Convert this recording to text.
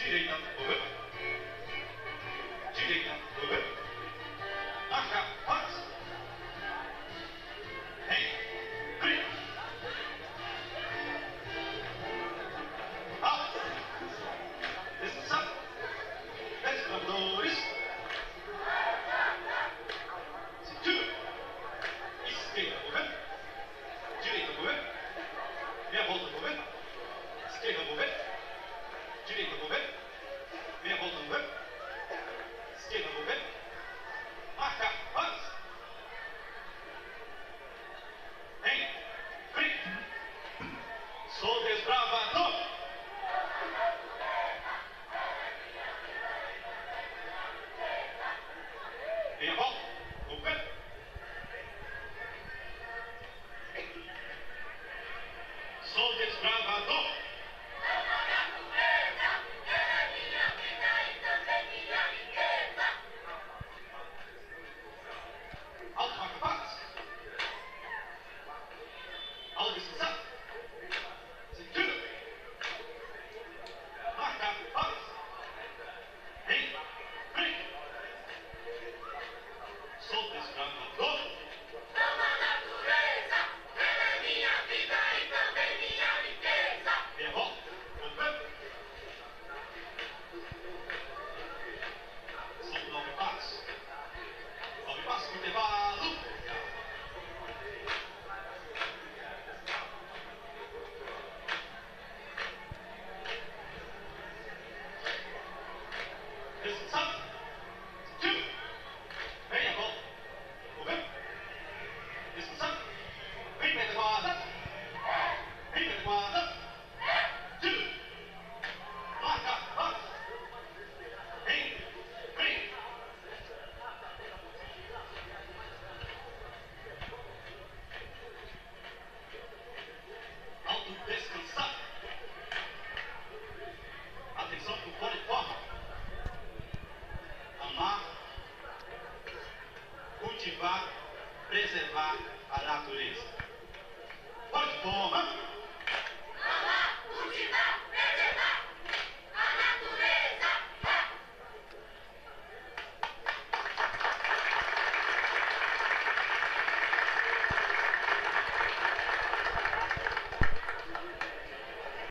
direita, direita, marca, faz, em, free, alto, descansar, desbravadores, cintura, esquerda, governo, direita, governo, meia volta, governo, esquerda, governo, direita, governo, meia volta, governo, esquerda, governo, marca, faz, em, free, sou desbravador. Meia volta, governo, sou desbravador. Alto, marca, faz, alto, descansar, cintura, marca, faz, em, free, sou desbravador. Meia volta, governo, são 9 passos, intervalo. Descansar, cintura, meia volta, governo, descansar, vem adequada, cintura, marca, faz, em, free, alto, descansar, atenção pro poliforme, amar, cultivar, preservar a natureza. Poliforme.